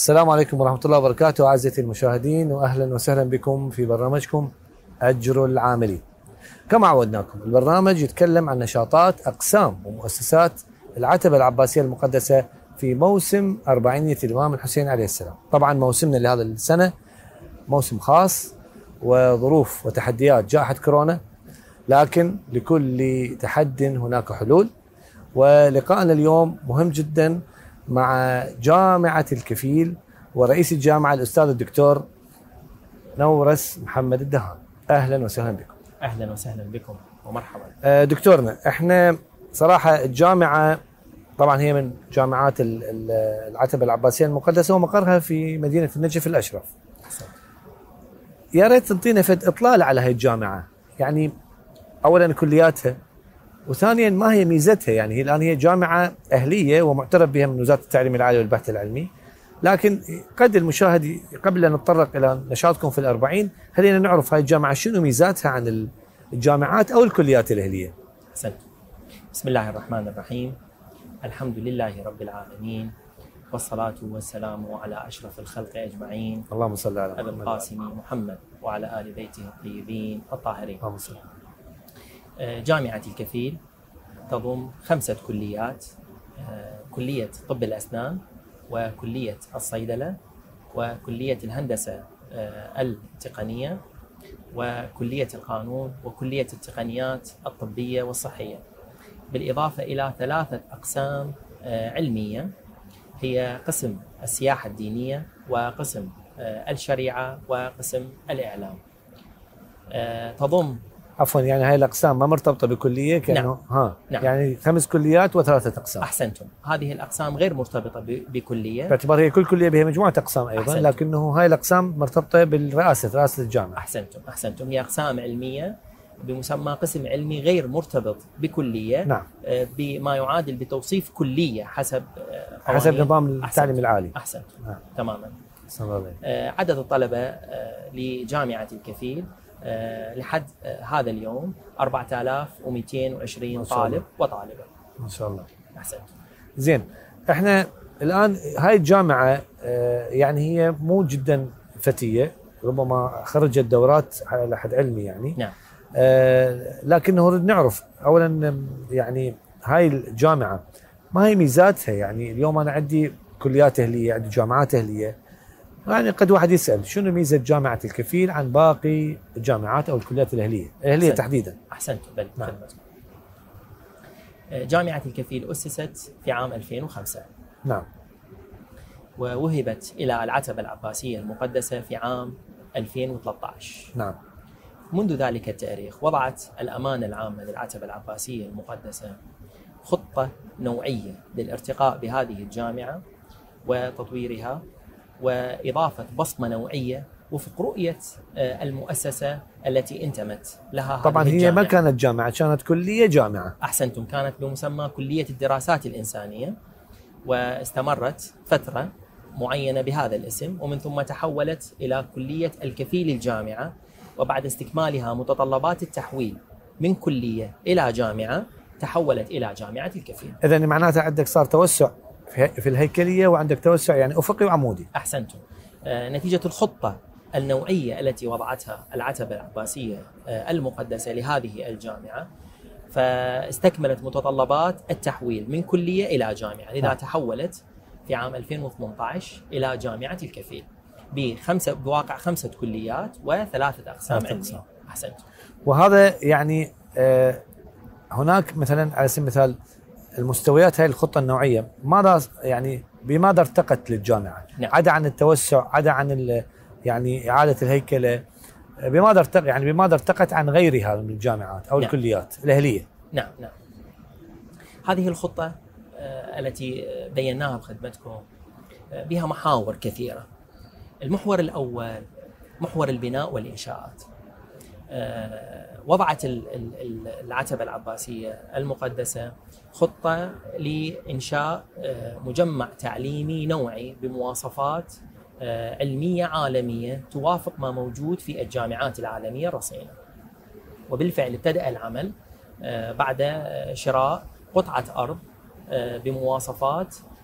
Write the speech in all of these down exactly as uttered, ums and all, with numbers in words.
السلام عليكم ورحمة الله وبركاته أعزائي المشاهدين، وأهلا وسهلا بكم في برنامجكم أجر العاملين. كما عودناكم البرنامج يتكلم عن نشاطات أقسام ومؤسسات العتبة العباسية المقدسة في موسم أربعينية الإمام الحسين عليه السلام. طبعا موسمنا لهذا السنة موسم خاص وظروف وتحديات جائحة كورونا، لكن لكل تحد هناك حلول. ولقاءنا اليوم مهم جدا مع جامعة الكفيل ورئيس الجامعة الأستاذ الدكتور نورس محمد الدهان. أهلا وسهلا بكم. أهلا وسهلا بكم ومرحبا. دكتورنا، احنا صراحة الجامعة طبعا هي من جامعات العتبة العباسية المقدسة ومقرها في مدينة النجف الأشرف. يا ريت تنطينا فد إطلالة على هاي الجامعة، يعني أولا كلياتها، وثانيا ما هي ميزتها. يعني الآن هي جامعة أهلية ومعترف بها من وزارة التعليم العالي والبحث العلمي، لكن قد المشاهد قبل أن نتطرق إلى نشاطكم في الأربعين خلينا نعرف هاي الجامعة شنو ميزاتها عن الجامعات أو الكليات الأهلية. أحسنت. بسم الله الرحمن الرحيم. الحمد لله رب العالمين، والصلاة والسلام على أشرف الخلق أجمعين، اللهم صل على أبي القاسم محمد وعلى آل بيته الطيبين الطاهرين. اللهم صل. جامعة الكفيل تضم خمسة كليات: كلية طب الأسنان، وكلية الصيدلة، وكلية الهندسة التقنية، وكلية القانون، وكلية التقنيات الطبية والصحية، بالإضافة إلى ثلاثة أقسام علمية هي قسم السياحة الدينية، وقسم الشريعة، وقسم الإعلام. تضم عفوا يعني هاي الأقسام ما مرتبطة بكلية كأنه نعم. ها نعم. يعني خمس كليات وثلاثة أقسام. أحسنتم. هذه الأقسام غير مرتبطة بكلية، باعتبار هي كل كلية بها مجموعة أقسام أيضا. أحسنتم. لكنه هاي الأقسام مرتبطة بالرئاسة، رئاسة الجامعة. أحسنتم أحسنتم هي أقسام علمية بمسمى قسم علمي غير مرتبط بكلية. نعم. بما يعادل بتوصيف كلية حسب حسب نظام التعليم العالي. أحسنتم. نعم. تماما. الله. عدد الطلبة لجامعة الكفيل لحد هذا اليوم أربعة آلاف ومئتين وعشرين طالب وطالبة. ما شاء الله. أحسنت. زين، احنا الآن هاي الجامعة يعني هي مو جدا فتية، ربما خرجت دورات على حد علمي يعني. نعم. لكنه نريد نعرف أولا يعني هاي الجامعة ما هي ميزاتها. يعني اليوم أنا عندي كليات أهلية، عندي جامعات أهلية، يعني قد واحد يسأل شنو ميزة جامعة الكفيل عن باقي الجامعات أو الكليات الأهلية الأهلية تحديدا؟ أحسنت. بل نعم. جامعة الكفيل أسست في عام ألفين وخمسة. نعم. ووهبت إلى العتبة العباسية المقدسة في عام ألفين وثلاثة عشر. نعم. منذ ذلك التاريخ وضعت الأمانة العامة للعتبة العباسية المقدسة خطة نوعية للارتقاء بهذه الجامعة وتطويرها، وإضافة بصمة نوعية وفق رؤية المؤسسة التي انتمت لها. طبعا هي الجامعة ما كانت جامعة، كانت كلية جامعة. أحسنتم. كانت بمسمى كلية الدراسات الإنسانية، واستمرت فترة معينة بهذا الاسم، ومن ثم تحولت إلى كلية الكفيل الجامعة. وبعد استكمالها متطلبات التحويل من كلية إلى جامعة تحولت إلى جامعة الكفيل. إذن معناتها عندك صار توسع في الهيكلية وعندك توسع يعني أفقي وعمودي. أحسنتم. آه نتيجة الخطة النوعية التي وضعتها العتبة العباسية آه المقدسة لهذه الجامعة، فاستكملت متطلبات التحويل من كلية إلى جامعة، لذا نعم. تحولت في عام ألفين وثمانية عشر إلى جامعة الكفيل بخمسة بواقع خمسة كليات وثلاثة أقسام علمية. أحسنت. وهذا يعني آه هناك مثلا على سبيل المثال المستويات هاي الخطة النوعية ماذا يعني بماذا ارتقت للجامعة؟ نعم. عدا عن التوسع، عدا عن يعني إعادة الهيكلة، بماذا ارتقت يعني بماذا ارتقت عن غيرها من الجامعات أو نعم. الكليات الأهلية؟ نعم نعم. هذه الخطة آه التي بيناها بخدمتكم آه بها محاور كثيرة. المحور الأول محور البناء والإنشاءات. آه وضعت العتبة العباسية المقدسة خطة لإنشاء آه مجمع تعليمي نوعي بمواصفات آه علمية عالمية توافق ما موجود في الجامعات العالمية الرصينة. وبالفعل ابتدأ العمل آه بعد شراء قطعة أرض آه بمواصفات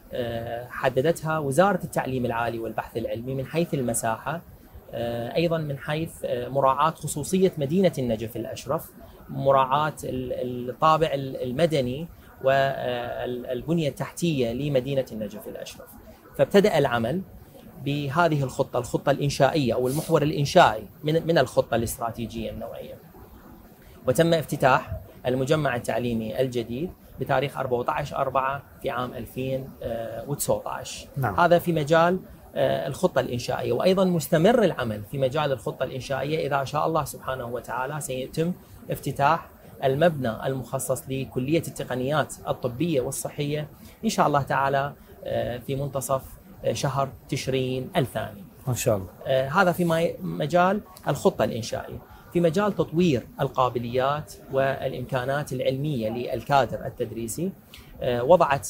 حددتها وزارة التعليم العالي والبحث العلمي من حيث المساحة، أيضا من حيث مراعاة خصوصية مدينة النجف الأشرف، مراعاة الطابع المدني والبنية التحتية لمدينة النجف الأشرف. فابتدأ العمل بهذه الخطة، الخطة الإنشائية أو المحور الإنشائي من من الخطة الاستراتيجية النوعية، وتم افتتاح المجمع التعليمي الجديد بتاريخ أربعة عشر أربعة في عام ألفين وتسعة عشر. نعم. هذا في مجال الخطة الإنشائية، وأيضا مستمر العمل في مجال الخطة الإنشائية. إذا شاء الله سبحانه وتعالى سيتم افتتاح المبنى المخصص لكلية التقنيات الطبية والصحية إن شاء الله تعالى في منتصف شهر تشرين الثاني إن شاء الله. هذا في مجال الخطة الإنشائية. في مجال تطوير القابليات والإمكانات العلمية للكادر التدريسي، وضعت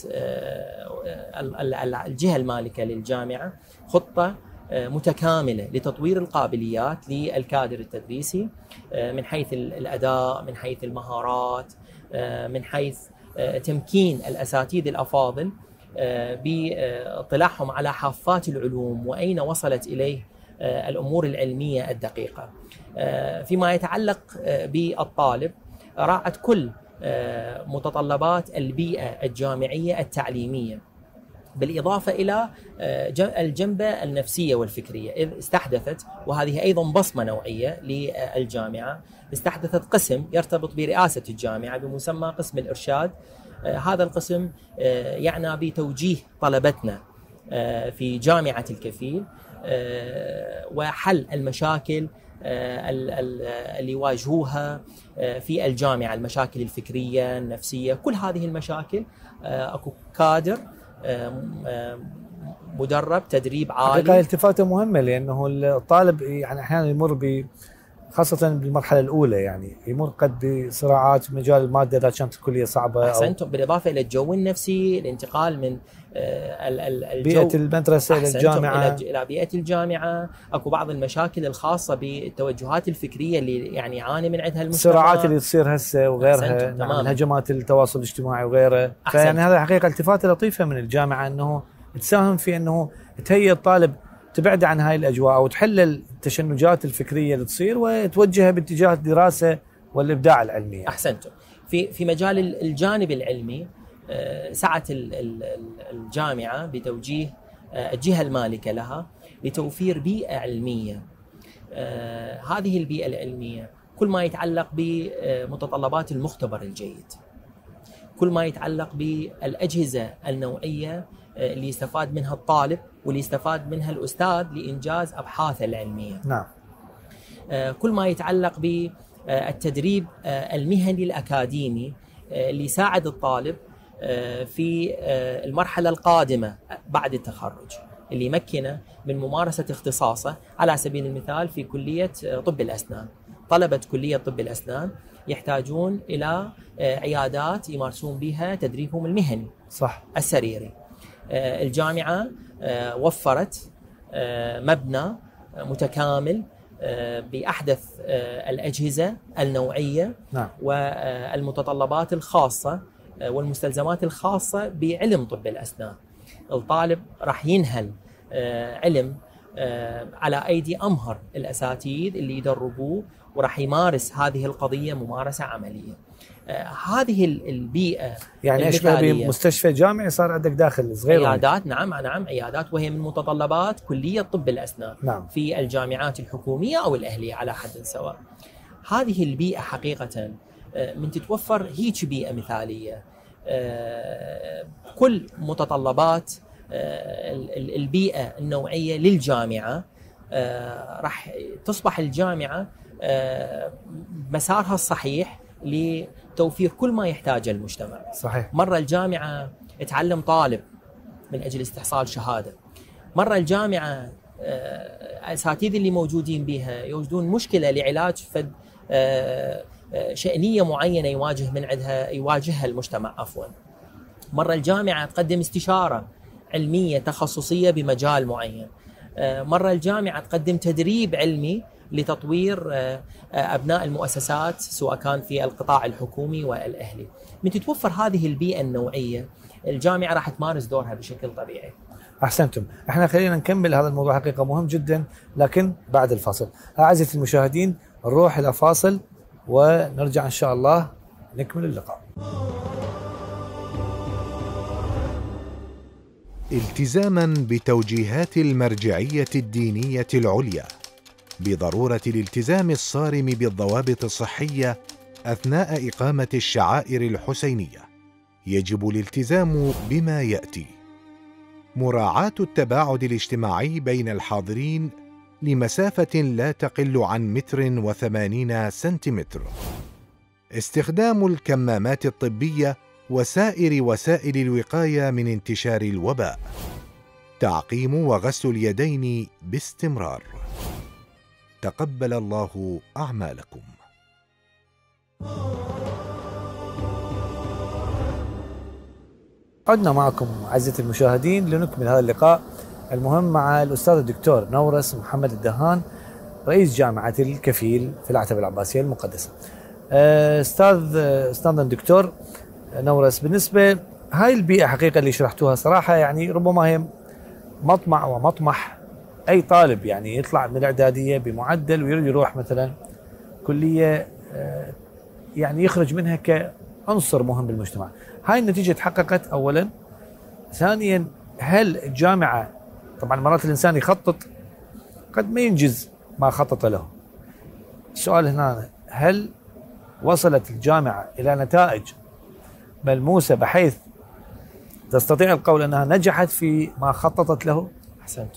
الجهة المالكة للجامعة خطة متكاملة لتطوير القابليات للكادر التدريسي من حيث الأداء، من حيث المهارات، من حيث تمكين الأساتذة الأفاضل باطلاعهم على حافات العلوم وأين وصلت إليه الأمور العلمية الدقيقة. فيما يتعلق بالطالب، راعت كل متطلبات البيئة الجامعية التعليمية، بالإضافة إلى الجنبة النفسية والفكرية، إذ استحدثت، وهذه أيضا بصمة نوعية للجامعة، استحدثت قسم يرتبط برئاسة الجامعة بمسمى قسم الإرشاد. هذا القسم يعنى بتوجيه طلبتنا في جامعة الكفيل وحل المشاكل اللي يواجهوها في الجامعة، المشاكل الفكرية النفسية، كل هذه المشاكل أكو كادر مدرب تدريب عالي. حقيقة التفاتة مهمة، لأنه الطالب يعني أحيانا يمر ب خاصة بالمرحلة الأولى يعني يمر قد بصراعات في مجال المادة إذا كانت الكلية صعبة. أحسنتم. بالإضافة إلى الجو النفسي، الانتقال من الجو بيئة المدرسة إلى الجامعة إلى بيئة الجامعة. أكو بعض المشاكل الخاصة بالتوجهات الفكرية اللي يعني يعاني من عندها المجتمع، الصراعات اللي تصير هسه وغيرها، نعم، الهجمات التواصل الاجتماعي وغيره. فيعني هذا حقيقة التفاتة لطيفة من الجامعة أنه تساهم في أنه تهيئ الطالب تبعد عن هاي الأجواء أو تحل التشنجات الفكرية اللي تصير وتوجهها باتجاه الدراسة والإبداع العلمي. أحسنتم. في في مجال الجانب العلمي، سعت الجامعة بتوجيه الجهة المالكة لها لتوفير بيئة علمية. هذه البيئة العلمية كل ما يتعلق بمتطلبات المختبر الجيد، كل ما يتعلق بالأجهزة النوعية اللي يستفاد منها الطالب واللي يستفاد منها الأستاذ لإنجاز أبحاثه العلمية. نعم. كل ما يتعلق بالتدريب المهني الأكاديمي اللي يساعد الطالب في المرحلة القادمة بعد التخرج، اللي يمكنه من ممارسة اختصاصه. على سبيل المثال في كلية طب الأسنان، طلبة كلية طب الأسنان يحتاجون إلى عيادات يمارسون بها تدريبهم المهني صح السريري. الجامعة وفرت مبنى متكامل بأحدث الأجهزة النوعية، نعم، والمتطلبات الخاصة والمستلزمات الخاصة بعلم طب الأسنان. الطالب راح ينهل علم على أيدي أمهر الأساتذة اللي يدربوه، وراح يمارس هذه القضية ممارسة عملية. هذه البيئة يعني أشبه بمستشفى جامعي صار عندك داخل صغير، عيادات. نعم نعم عيادات، وهي من متطلبات كلية طب الأسنان. نعم. في الجامعات الحكومية أو الأهلية على حد سواء. هذه البيئة حقيقة من تتوفر هيك بيئة مثالية، كل متطلبات البيئة النوعية للجامعة، راح تصبح الجامعة مسارها الصحيح لتوفير كل ما يحتاجه المجتمع. صحيح. مرة الجامعة تعلم طالب من أجل استحصال شهادة، مرة الجامعة الأساتذة اللي موجودين بها يوجدون مشكلة لعلاج فد شأنية معينة يواجه من عندها يواجهها المجتمع عفوا. مرة الجامعة تقدم استشارة علمية تخصصية بمجال معين، مرة الجامعة تقدم تدريب علمي لتطوير أبناء المؤسسات سواء كان في القطاع الحكومي والأهلي. من تتوفر هذه البيئة النوعية الجامعة راح تمارس دورها بشكل طبيعي. أحسنتم. احنا خلينا نكمل هذا الموضوع، حقيقة مهم جدا، لكن بعد الفاصل. أعزائي المشاهدين نروح إلى فاصل ونرجع إن شاء الله نكمل اللقاء. التزاما بتوجيهات المرجعية الدينية العليا بضرورة الالتزام الصارم بالضوابط الصحية أثناء إقامة الشعائر الحسينية، يجب الالتزام بما يأتي: مراعاة التباعد الاجتماعي بين الحاضرين لمسافة لا تقل عن متر وثمانين سنتيمتر، استخدام الكمامات الطبية وسائر وسائل الوقاية من انتشار الوباء، تعقيم وغسل اليدين باستمرار. تقبل الله أعمالكم. عدنا معكم أعزائي المشاهدين لنكمل هذا اللقاء المهم مع الأستاذ الدكتور نورس محمد الدهان، رئيس جامعة الكفيل في العتبة العباسية المقدسة. أستاذ أستاذنا الدكتور نورس، بالنسبة هاي البيئة حقيقة اللي شرحتوها صراحة يعني ربما هي مطمع ومطمح أي طالب يعني يطلع من الإعدادية بمعدل ويريد يروح مثلا كلية يعني يخرج منها كعنصر مهم بالمجتمع. هاي النتيجة تحققت أولا. ثانيا، هل الجامعة، طبعا مرات الإنسان يخطط قد ما ينجز ما خطط له. السؤال هنا، هل وصلت الجامعة إلى نتائج ملموسة بحيث تستطيع القول أنها نجحت في ما خططت له؟ أحسنت.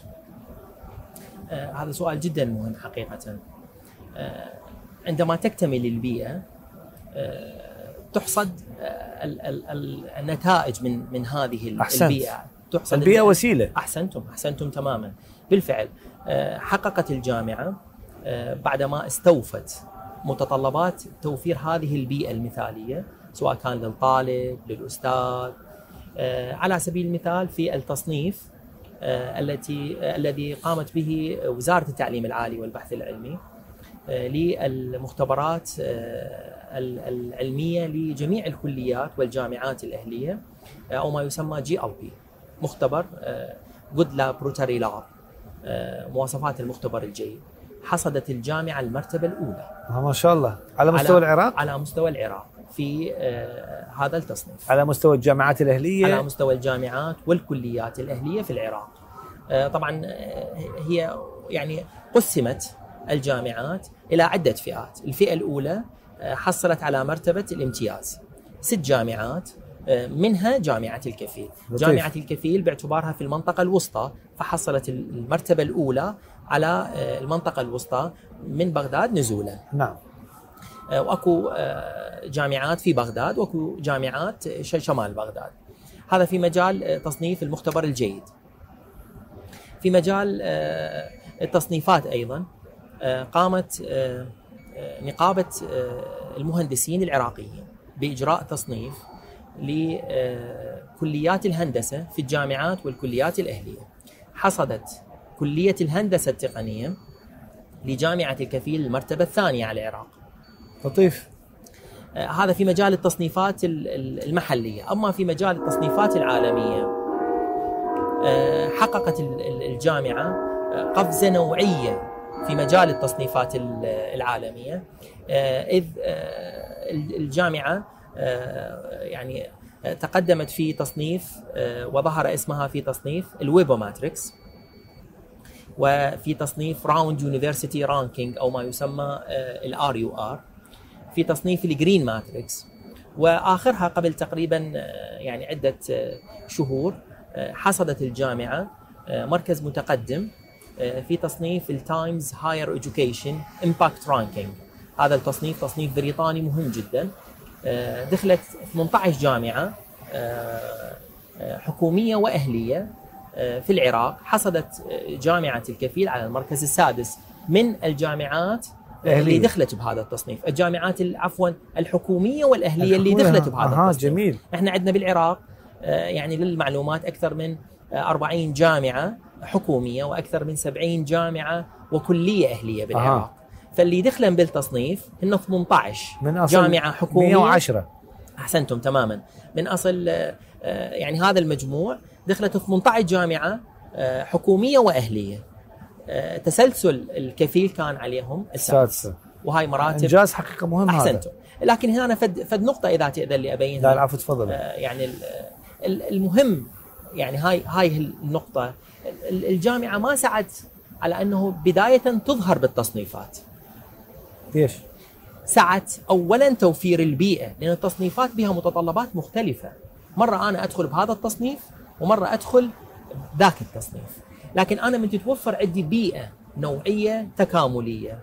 آه هذا سؤال جدا مهم حقيقة. آه عندما تكتمل البيئة آه تحصد آه ال ال ال النتائج من من هذه أحسنت. البيئة. تحصد البيئة وسيلة. أحسنتم أحسنتم تماما. بالفعل آه حققت الجامعة آه بعدما استوفت متطلبات توفير هذه البيئة المثالية سواء كان للطالب للأستاذ. آه على سبيل المثال في التصنيف آه التي آه الذي قامت به وزارة التعليم العالي والبحث العلمي آه للمختبرات آه العلمية لجميع الكليات والجامعات الأهلية آه أو ما يسمى جي أل بي، مختبر جود لابوراتوري لاب، مواصفات المختبر الجيد. حصدت الجامعة المرتبة الأولى. ما شاء الله. على مستوى على العراق؟ على مستوى العراق في آه هذا التصنيف. على مستوى الجامعات الأهلية؟ على مستوى الجامعات والكليات الأهلية في العراق. آه طبعا آه هي يعني قسمت الجامعات إلى عدة فئات. الفئة الأولى آه حصلت على مرتبة الامتياز ست جامعات، منها جامعة الكفيل. لطيف. جامعة الكفيل باعتبارها في المنطقة الوسطى فحصلت المرتبة الأولى على المنطقة الوسطى من بغداد نزولا. نعم. وأكو جامعات في بغداد وأكو جامعات شمال بغداد. هذا في مجال تصنيف المختبر الجيد. في مجال التصنيفات أيضا قامت نقابة المهندسين العراقيين بإجراء تصنيف لكليات الهندسة في الجامعات والكليات الأهلية. حصدت كلية الهندسة التقنية لجامعة الكفيل المرتبة الثانية على العراق. لطيف. آه هذا في مجال التصنيفات المحلية. أما في مجال التصنيفات العالمية آه حققت الجامعة قفزة نوعية في مجال التصنيفات العالمية، آه إذ آه الجامعة يعني تقدمت في تصنيف وظهر اسمها في تصنيف الويبوماتريكس، وفي تصنيف راوند يونيفرسيتي رانكينج أو ما يسمى الار يو ار، في تصنيف الجرين ماتريكس، وآخرها قبل تقريبا يعني عدة شهور حصدت الجامعة مركز متقدم في تصنيف التايمز هاير إديوكيشن إمباكت رانكينج. هذا التصنيف تصنيف بريطاني مهم جدا. دخلت ثمانية عشر جامعة حكومية وأهلية في العراق. حصدت جامعة الكفيل على المركز السادس من الجامعات أهلية. اللي دخلت بهذا التصنيف، الجامعات عفوا الحكومية والأهلية اللي دخلت بهذا آه التصنيف. جميل. احنا عندنا بالعراق يعني للمعلومات أكثر من أربعين جامعة حكومية وأكثر من سبعين جامعة وكلية أهلية بالعراق. فاللي دخلن بالتصنيف هن ثمانية عشر من أصل جامعة حكومية. مئة وعشرة. أحسنتم تماما. من أصل يعني هذا المجموع دخلت ثمانية عشر جامعة حكومية وأهلية. تسلسل الكفيل كان عليهم السادسة، وهاي مراتب إنجاز حقيقة مهم. أحسنتم. لكن هنا فد, فد نقطة إذا تقدر لي أبينها. لا العفو تفضل. يعني المهم يعني هاي هاي النقطة، الجامعة ما سعت على أنه بداية تظهر بالتصنيفات. ليش؟ سعت أولا توفير البيئة، لأن التصنيفات بها متطلبات مختلفة. مرة أنا أدخل بهذا التصنيف ومرة أدخل ذاك التصنيف، لكن أنا من تتوفر عندي بيئة نوعية تكاملية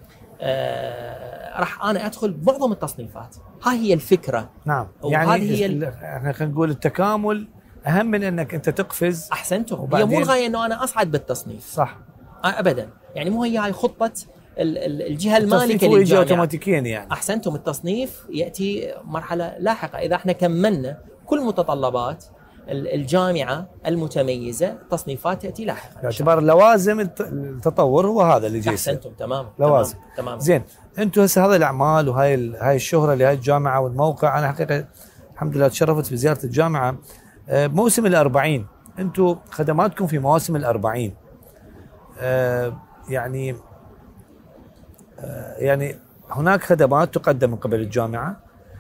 آه راح أنا أدخل بمعظم التصنيفات. هاي هي الفكرة. نعم. يعني هي ال... احنا خلينا نقول التكامل أهم من أنك أنت تقفز. أحسنتم. هي مو الغاية أنه أنا أصعد بالتصنيف. صح. آه أبدا. يعني مو هي هاي خطة الجهة المالكة للجامعة. التصنيف اوتوماتيكيا يعني. أحسنتم. التصنيف يأتي مرحلة لاحقة إذا احنا كملنا كل متطلبات الجامعة المتميزة، تصنيفات تأتي لاحقا. باعتبار لوازم التطور هو هذا اللي جاي. أحسنتم. تمام. لوازم. تمام. زين، أنتم هسه هذه الأعمال وهاي هاي الشهرة لهاي الجامعة والموقع، أنا حقيقة الحمد لله تشرفت بزيارة الجامعة بموسم الأربعين. أنتم خدماتكم في مواسم الأربعين يعني يعني هناك خدمات تقدم من قبل الجامعة،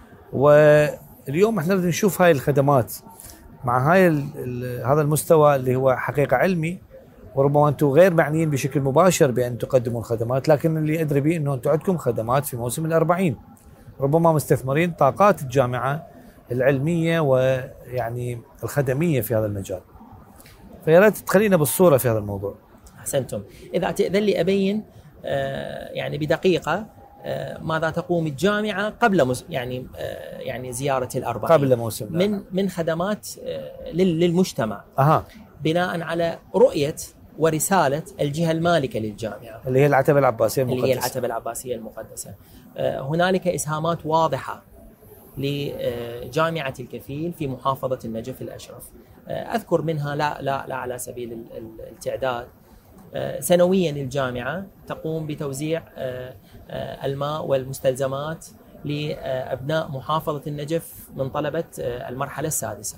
واليوم احنا نريد نشوف هاي الخدمات مع هاي هذا المستوى اللي هو حقيقة علمي، وربما أنتم غير معنيين بشكل مباشر بأن تقدموا الخدمات، لكن اللي أدري به أنه أنتم عندكم خدمات في موسم الأربعين، ربما مستثمرين طاقات الجامعة العلمية ويعني الخدمية في هذا المجال. فيا ريت تخلينا بالصورة في هذا الموضوع. أحسنتم. إذا تأذن لي أبين آه يعني بدقيقة آه ماذا تقوم الجامعة قبل مس يعني آه يعني زيارة الأربعين قبل موسم من من خدمات آه للمجتمع. أها. بناء على رؤية ورسالة الجهة المالكة للجامعة اللي هي العتبة العباسية المقدسة. اللي هي العتبة العباسية المقدسة. آه هنالك إسهامات واضحة لجامعة الكفيل في محافظة النجف الأشرف. آه أذكر منها لا لا لا على سبيل التعداد. سنويا الجامعة تقوم بتوزيع الماء والمستلزمات لأبناء محافظة النجف من طلبة المرحلة السادسة.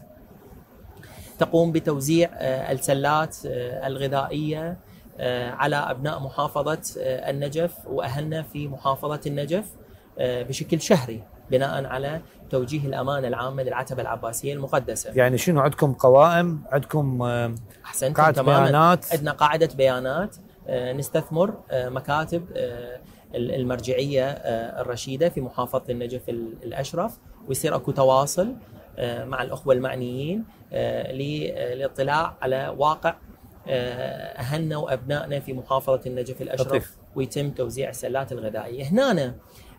تقوم بتوزيع السلات الغذائية على أبناء محافظة النجف وأهلنا في محافظة النجف بشكل شهري بناء على توجيه الأمانة العامة للعتبة العباسية المقدسة. يعني شنو عندكم قوائم، عندكم قاعدة بيانات؟ عندنا قاعدة بيانات، نستثمر مكاتب المرجعية الرشيدة في محافظة النجف الأشرف، ويصير اكو تواصل مع الأخوة المعنيين للاطلاع على واقع أهلنا وأبنائنا في محافظة النجف الأشرف. لطيف. ويتم توزيع السلات الغذائية. هنا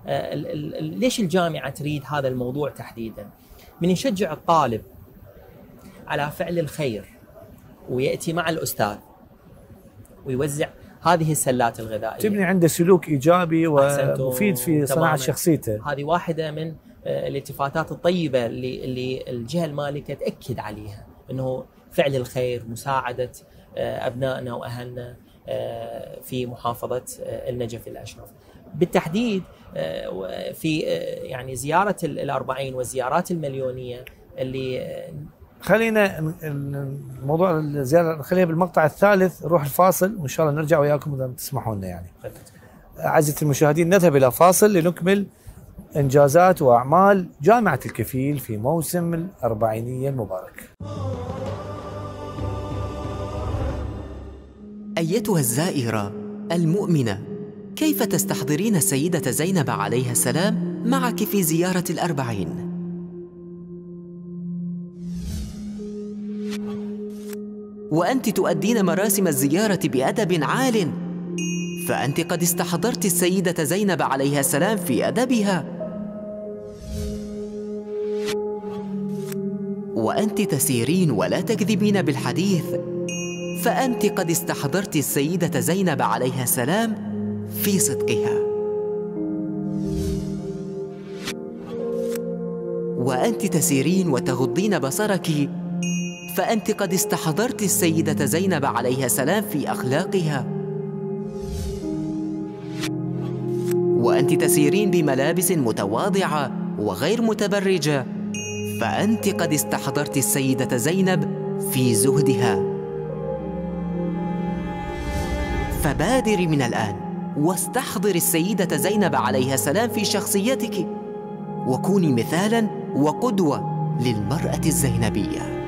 ليش الجامعة تريد هذا الموضوع تحديدا؟ من يشجع الطالب على فعل الخير ويأتي مع الأستاذ ويوزع هذه السلات الغذائية، تبني عنده سلوك إيجابي ومفيد في صناعة شخصيته. هذه واحدة من الالتفاتات الطيبة اللي الجهة المالكة تأكد عليها، أنه فعل الخير، مساعدة أبنائنا وأهلنا في محافظة النجف الأشرف بالتحديد. في يعني زيارة الأربعين والزيارات المليونية اللي خلينا الموضوع الزيارة خليها بالمقطع الثالث، نروح الفاصل وإن شاء الله نرجع وياكم إذا تسمحوا لنا. يعني أعزائي المشاهدين نذهب إلى فاصل لنكمل إنجازات وأعمال جامعة الكفيل في موسم الأربعينية المبارك. أيتها الزائرة المؤمنة، كيف تستحضرين السيدة زينب عليها السلام معك في زيارة الأربعين؟ وأنت تؤدين مراسم الزيارة بأدب عال، فأنت قد استحضرت السيدة زينب عليها السلام في أدبها. وأنت تسيرين ولا تكذبين بالحديث، فأنت قد استحضرت السيدة زينب عليها السلام في صدقها. وأنت تسيرين وتغضين بصرك، فأنت قد استحضرت السيدة زينب عليها السلام في أخلاقها. وأنت تسيرين بملابس متواضعة وغير متبرجة، فأنت قد استحضرت السيدة زينب في زهدها. فبادري من الآن واستحضري السيدة زينب عليها السلام في شخصيتك، وكوني مثالاً وقدوة للمرأة الزينبية.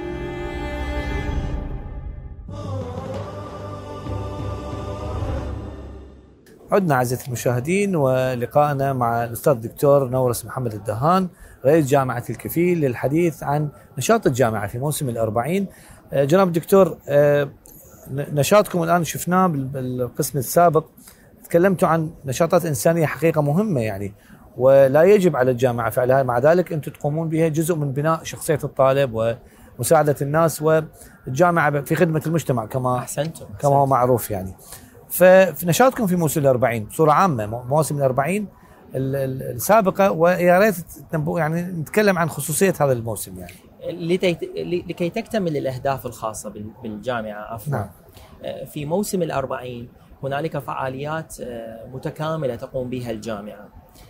عدنا أعزائي المشاهدين ولقائنا مع الأستاذ الدكتور نورس محمد الدهان رئيس جامعة الكفيل للحديث عن نشاط الجامعة في موسم الأربعين. جناب الدكتور، نشاطكم الآن شفناه بالقسم السابق، تكلمتوا عن نشاطات إنسانية حقيقة مهمة يعني، ولا يجب على الجامعة فعلها، مع ذلك أنتم تقومون بها جزء من بناء شخصية الطالب ومساعدة الناس، والجامعة في خدمة المجتمع كما أحسنتم كما هو معروف يعني. ففي نشاطكم في موسم الأربعين بصورة عامة، مواسم الأربعين السابقة، ويا ريت يعني نتكلم عن خصوصية هذا الموسم يعني لكي تكتمل الأهداف الخاصة بالجامعة. عفوا نعم. في موسم الأربعين هنالك فعاليات متكاملة تقوم بها الجامعة.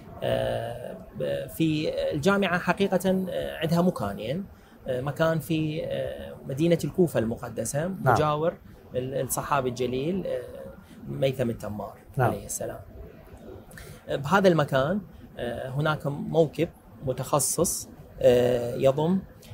في الجامعة حقيقة عندها مكانين، مكان في مدينة الكوفة المقدسة مجاور نعم. الصحابي الجليل ميثم التمار نعم. عليه السلام. بهذا المكان هناك موكب متخصص يضم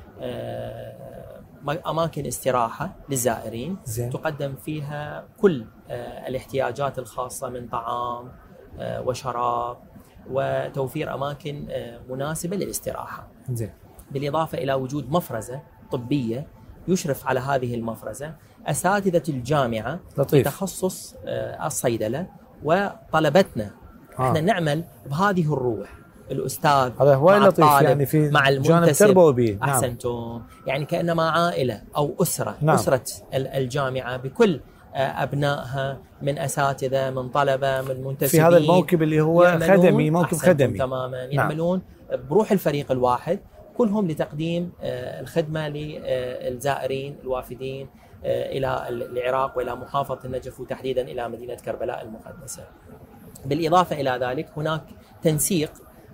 أماكن استراحة للزائرين زين. تقدم فيها كل الاحتياجات الخاصة من طعام وشراب وتوفير أماكن مناسبة للاستراحة زين. بالإضافة إلى وجود مفرزة طبية يشرف على هذه المفرزة أساتذة الجامعة لطيف. بتخصص الصيدلة وطلبتنا آه. احنا نعمل بهذه الروح، الأستاذ مع الطالب يعني في مع المنتسب. نعم. أحسنتم، يعني كأنما عائلة أو أسرة نعم. أسرة الجامعة بكل أبنائها من أساتذة من طلبة من منتسبين في هذا الموكب اللي هو خدمي، موكب خدمي تماما يعملون نعم. بروح الفريق الواحد كلهم لتقديم الخدمة للزائرين الوافدين إلى العراق وإلى محافظة النجف وتحديدا إلى مدينة كربلاء المقدسة. بالإضافة إلى ذلك هناك تنسيق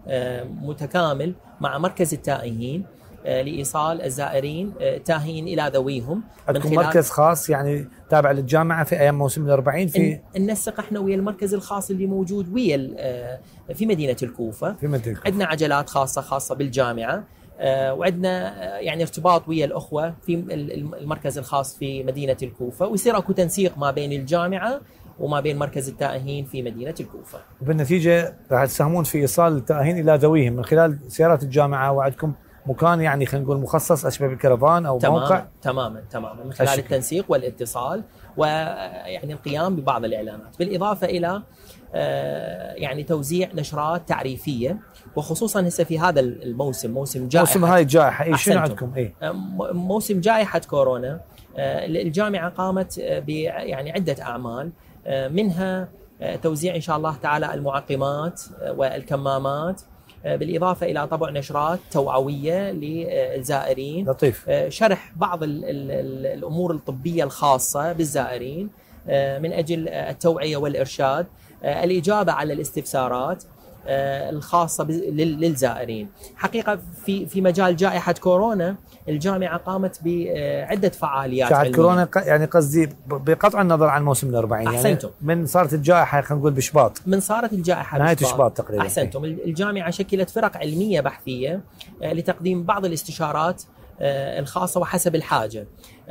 متكامل مع مركز التائهين لإيصال الزائرين تاهين إلى ذويهم. عندكم مركز خاص يعني تابع للجامعة في أيام موسم الأربعين؟ في ننسق احنا ويا المركز الخاص اللي موجود ويا في مدينة الكوفة. في مدينة الكوفة عندنا عجلات خاصة خاصة بالجامعة، وعندنا يعني ارتباط ويا الأخوة في المركز الخاص في مدينة الكوفة، ويصير اكو تنسيق ما بين الجامعة وما بين مركز التائهين في مدينة الكوفة. وبالنتيجة راح تساهمون في إيصال التائهين إلى ذويهم من خلال سيارات الجامعة، وعندكم مكان يعني خلينا نقول مخصص أشبه بالكرفان أو تماماً موقع تماما تماما من خلال أشكي. التنسيق والاتصال ويعني القيام ببعض الإعلانات، بالإضافة إلى يعني توزيع نشرات تعريفية، وخصوصا هسه في هذا الموسم موسم جائحة موسم هاي الجائحة إيه شنو عندكم إيه؟ موسم جائحة كورونا. الجامعة قامت ب يعني عدة أعمال، منها توزيع إن شاء الله تعالى المعقمات والكمامات، بالإضافة إلى طبع نشرات توعوية للزائرين لطيف. شرح بعض ال ال الأمور الطبية الخاصة بالزائرين من أجل التوعية والإرشاد، الإجابة على الاستفسارات الخاصة للزائرين. حقيقة في في مجال جائحة كورونا الجامعة قامت بعدة فعاليات علمية. كورونا يعني قصدي بقطع النظر عن موسم الأربعين أحسنتم. يعني من صارت الجائحة خلينا نقول بشباط، من صارت الجائحة نهاية شباط تقريبا. أحسنتم. الجامعة شكلت فرق علمية بحثية لتقديم بعض الاستشارات الخاصة وحسب الحاجة.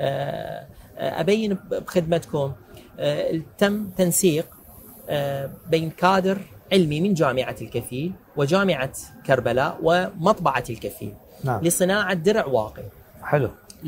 أبين بخدمتكم تم تنسيق بين كادر علمي من جامعة الكفيل وجامعة كربلاء ومطبعة الكفيل نعم. لصناعة درع واقي حلو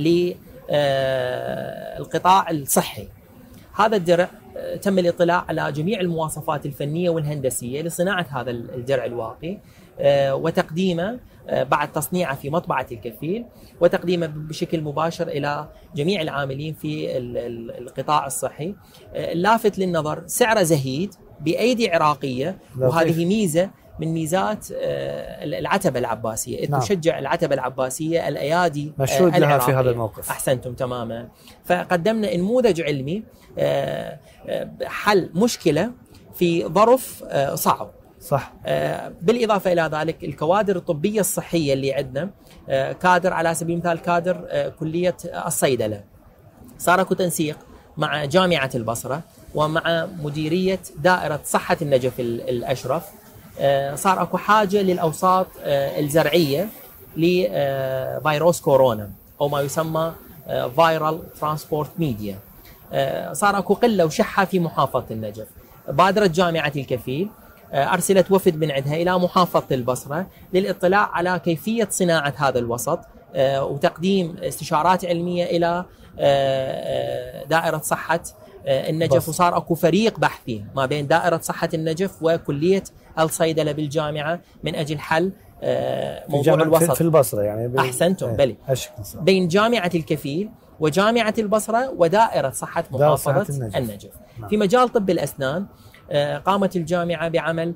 للقطاع الصحي. هذا الدرع تم الاطلاع على جميع المواصفات الفنية والهندسية لصناعة هذا الدرع الواقي وتقديمه بعد تصنيعه في مطبعة الكفيل وتقديمه بشكل مباشر إلى جميع العاملين في القطاع الصحي. اللافت للنظر سعره زهيد بأيدي عراقية، وهذه ميزة من ميزات العتبة العباسية. نعم. تشجع العتبة العباسية الأيادي مشهود لها في هذا الموقف. أحسنتم تماما. فقدمنا نموذج علمي حل مشكلة في ظرف صعب. صح. بالإضافة إلى ذلك الكوادر الطبية الصحية اللي عندنا، كادر على سبيل المثال كادر كلية الصيدلة، صار اكو تنسيق مع جامعة البصرة ومع مديرية دائرة صحة النجف الأشرف. صار اكو حاجة للأوساط الزرعية لفيروس كورونا أو ما يسمى فايرال ترانسبورت ميديا. صار اكو قلة وشحة في محافظة النجف. بادرت جامعة الكفيل، أرسلت وفد من عندها إلى محافظة البصرة للإطلاع على كيفية صناعة هذا الوسط وتقديم استشارات علمية إلى دائرة صحة النجف. وصار اكو فريق بحثي ما بين دائرة صحة النجف وكلية الصيدلة بالجامعة من أجل حل موضوع الوسط في البصرة يعني. أحسنتم. ايه. بلي بين جامعة الكفيل وجامعة البصرة ودائرة صحة محافظة النجف, النجف. نعم. في مجال طب الأسنان قامت الجامعة بعمل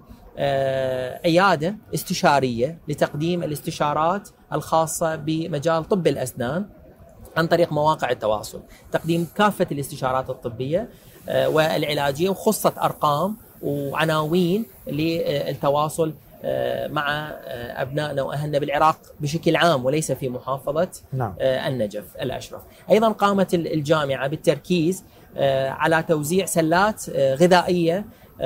عيادة استشارية لتقديم الاستشارات الخاصة بمجال طب الأسنان عن طريق مواقع التواصل، تقديم كافة الاستشارات الطبية والعلاجية، وخصت أرقام وعناوين للتواصل مع أبنائنا وأهلنا بالعراق بشكل عام وليس في محافظة نعم. النجف الأشرف. أيضا قامت الجامعة بالتركيز على توزيع سلات غذائية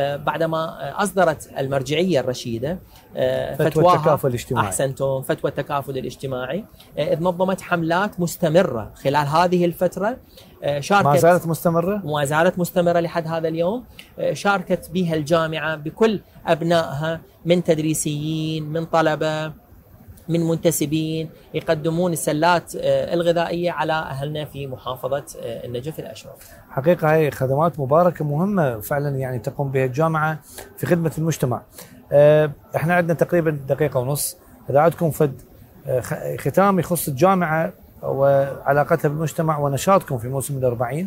بعدما أصدرت المرجعية الرشيدة فتوى التكافل الاجتماعي. أحسنتم. فتوى التكافل الاجتماعي. إذ نظمت حملات مستمرة خلال هذه الفترة، شاركت ما زالت مستمرة؟ ما زالت مستمرة لحد هذا اليوم. شاركت بها الجامعة بكل أبنائها من تدريسيين، من طلبة، من منتسبين، يقدمون السلات الغذائية على أهلنا في محافظة النجف الأشرف. حقيقة هي خدمات مباركة مهمة فعلا يعني تقوم بها الجامعة في خدمة المجتمع. احنا عندنا تقريبا دقيقة ونص، إذا عندكم فد ختام يخص الجامعة وعلاقتها بالمجتمع ونشاطكم في موسم الأربعين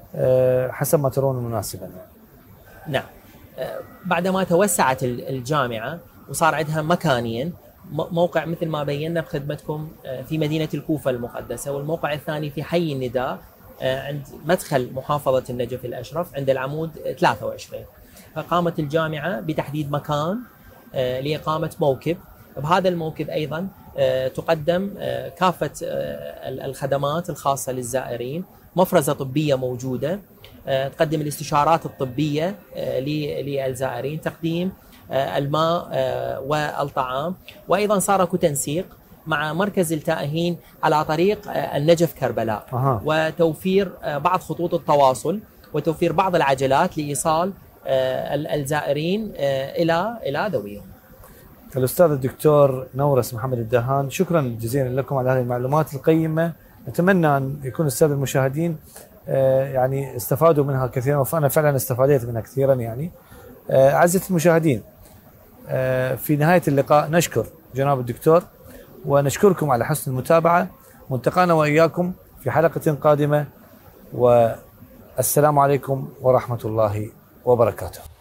حسب ما ترون مناسبا. نعم. بعدما توسعت الجامعة وصار عندها مكانين، موقع مثل ما بينا بخدمتكم في مدينة الكوفة المقدسة، والموقع الثاني في حي النداء عند مدخل محافظة النجف الأشرف عند العمود ثلاثة وعشرين. فقامت الجامعة بتحديد مكان لإقامة موكب. بهذا الموكب أيضا تقدم كافة الخدمات الخاصة للزائرين، مفرزة طبية موجودة تقدم الاستشارات الطبية للزائرين، تقديم الماء والطعام. وأيضا صار اكو تنسيق مع مركز التائهين على طريق النجف كربلاء أه. وتوفير بعض خطوط التواصل وتوفير بعض العجلات لإيصال الزائرين إلى إلى ذويهم. الأستاذ الدكتور نورس محمد الدهان، شكرا جزيلا لكم على هذه المعلومات القيمة. نتمنى أن يكون السادة المشاهدين يعني استفادوا منها كثيرا، وأنا فعلا استفادت منها كثيرا. يعني أعزائي المشاهدين، في نهاية اللقاء نشكر جناب الدكتور ونشكركم على حسن المتابعة. والتقانا وإياكم في حلقة قادمة، والسلام عليكم ورحمة الله وبركاته.